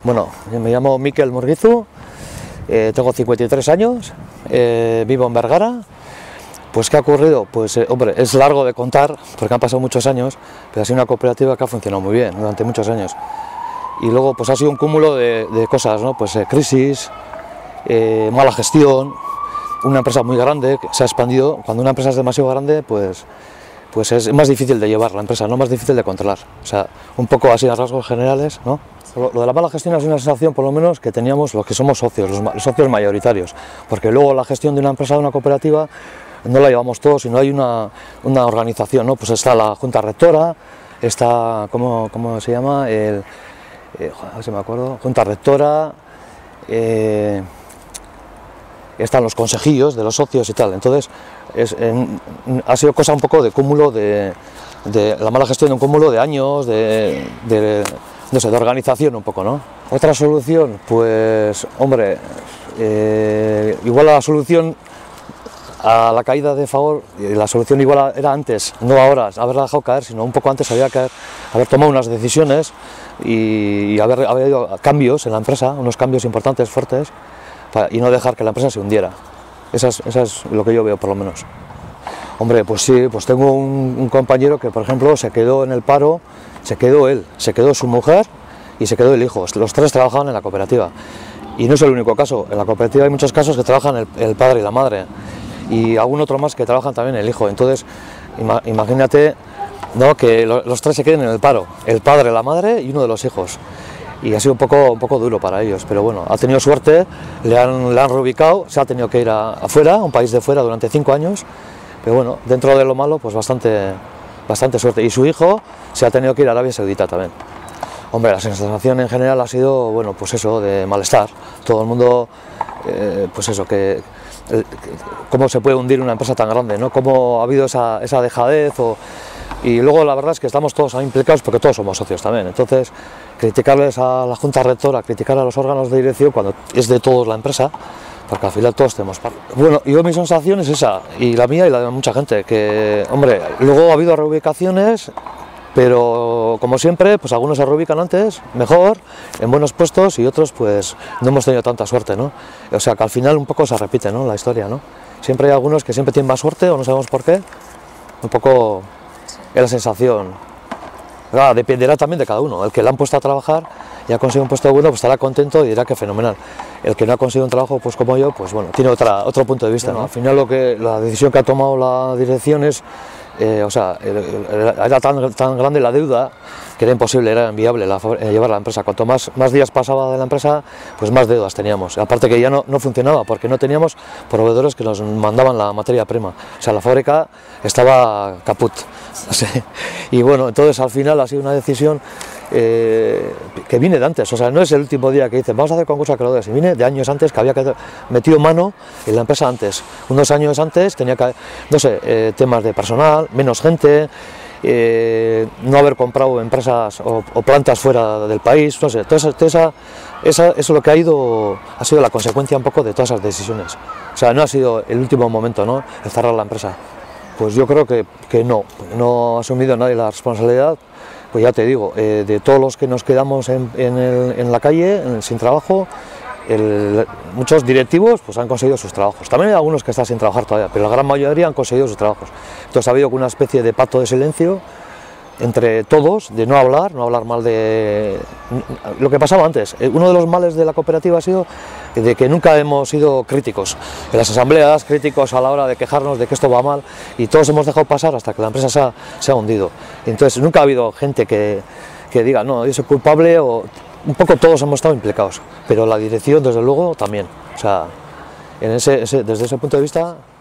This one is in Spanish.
Bueno, me llamo Mikel Murguizu, tengo 53 años, vivo en Bergara. Pues ¿qué ha ocurrido? Pues hombre, es largo de contar porque han pasado muchos años, pero ha sido una cooperativa que ha funcionado muy bien durante muchos años. Y luego pues ha sido un cúmulo de cosas, ¿no? Pues crisis, mala gestión, una empresa muy grande que se ha expandido. Cuando una empresa es demasiado grande, pues es más difícil de llevar la empresa, no más difícil de controlar. O sea, un poco así a rasgos generales, ¿no? Lo de la mala gestión es una sensación, por lo menos, que teníamos los que somos socios, los socios mayoritarios, porque luego la gestión de una empresa, de una cooperativa, no la llevamos todos, sino hay una organización, ¿no? Pues está la Junta Rectora, está, ¿cómo se llama? A ver si me acuerdo, Junta Rectora, están los consejillos de los socios y tal. Entonces ha sido cosa un poco de cúmulo de la mala gestión, de un cúmulo de años, no sé, de organización un poco, ¿no? Otra solución, pues hombre, igual la solución a la caída de Fagor, la solución igual era antes, no ahora, haberla dejado caer, sino un poco antes había que haber tomado unas decisiones y haber habido cambios en la empresa, unos cambios importantes, fuertes, y no dejar que la empresa se hundiera. Eso es lo que yo veo, por lo menos. Hombre, pues sí, pues tengo un compañero que, por ejemplo, se quedó en el paro, se quedó él, se quedó su mujer y se quedó el hijo. Los tres trabajaban en la cooperativa. Y no es el único caso, en la cooperativa hay muchos casos que trabajan el padre y la madre, y algún otro más que trabajan también el hijo. Entonces, imagínate, ¿no?, que los tres se queden en el paro, el padre, la madre y uno de los hijos. Y ha sido un poco duro para ellos, pero bueno, ha tenido suerte, le han reubicado, se ha tenido que ir afuera, a un país de fuera durante 5 años, pero bueno, dentro de lo malo, pues bastante suerte. Y su hijo se ha tenido que ir a Arabia Saudita también. Hombre, la sensación en general ha sido, bueno, pues eso, de malestar. Todo el mundo, pues eso, cómo se puede hundir una empresa tan grande, ¿no? Cómo ha habido esa dejadez. Y luego la verdad es que estamos todos implicados porque todos somos socios también. Entonces, criticarles a la Junta Rectora, criticar a los órganos de dirección cuando es de todos la empresa, porque al final todos tenemos parte. Bueno, yo mi sensación es esa, y la mía y la de mucha gente, que, hombre, luego ha habido reubicaciones, pero como siempre, pues algunos se reubican antes, mejor, en buenos puestos, y otros pues no hemos tenido tanta suerte, ¿no? O sea que al final un poco se repite, ¿no?, la historia, ¿no? Siempre hay algunos que siempre tienen más suerte, o no sabemos por qué, un poco es la sensación. Claro, dependerá también de cada uno. El que le han puesto a trabajar y ha conseguido un puesto bueno, pues estará contento y dirá que fenomenal. El que no ha conseguido un trabajo, pues como yo, pues bueno, tiene otro punto de vista, ¿no? Al final la decisión que ha tomado la dirección es, o sea, era tan grande la deuda que era imposible, era inviable llevar la empresa. Cuanto más días pasaba de la empresa, pues más deudas teníamos. Aparte que ya no funcionaba, porque no teníamos proveedores que nos mandaban la materia prima. O sea, la fábrica estaba caput. Y bueno, entonces al final ha sido una decisión que viene de antes. O sea, no es el último día que dicen vamos a hacer concurso de acreedores, y viene de años antes, que había que haber metido mano en la empresa antes. Unos años antes tenía que, no sé, temas de personal, menos gente, no haber comprado empresas o plantas fuera del país, no sé, eso es lo que ha sido la consecuencia un poco de todas esas decisiones. O sea, no ha sido el último momento, ¿no?, el cerrar la empresa. Pues yo creo que no ha asumido nadie la responsabilidad. Pues ya te digo, de todos los que nos quedamos en la calle, sin trabajo, muchos directivos pues han conseguido sus trabajos. También hay algunos que están sin trabajar todavía, pero la gran mayoría han conseguido sus trabajos. Entonces ha habido una especie de pacto de silencio entre todos, de no hablar mal de lo que pasaba antes. Uno de los males de la cooperativa ha sido de que nunca hemos sido críticos en las asambleas, críticos a la hora de quejarnos de que esto va mal, y todos hemos dejado pasar hasta que la empresa se ha hundido. Entonces nunca ha habido gente que diga no, yo soy culpable, o un poco todos hemos estado implicados, pero la dirección desde luego también. O sea, desde ese punto de vista